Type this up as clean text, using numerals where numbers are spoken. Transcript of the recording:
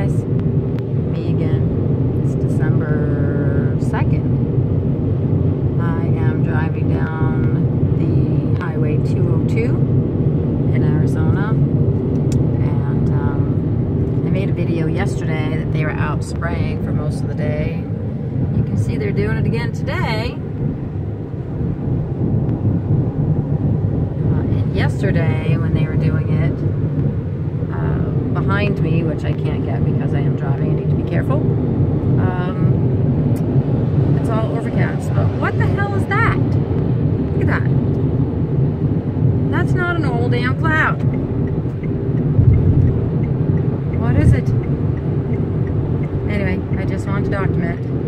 guys, me again. It's December 2nd. I am driving down the Highway 202 in Arizona, and I made a video yesterday that they were out spraying for most of the day. You can see they're doing it again today. And yesterday when they were doing it, behind me, which I can't get because I am driving, I need to be careful. It's all overcast. But what the hell is that? Look at that. That's not an old damn cloud. What is it? Anyway, I just wanted to document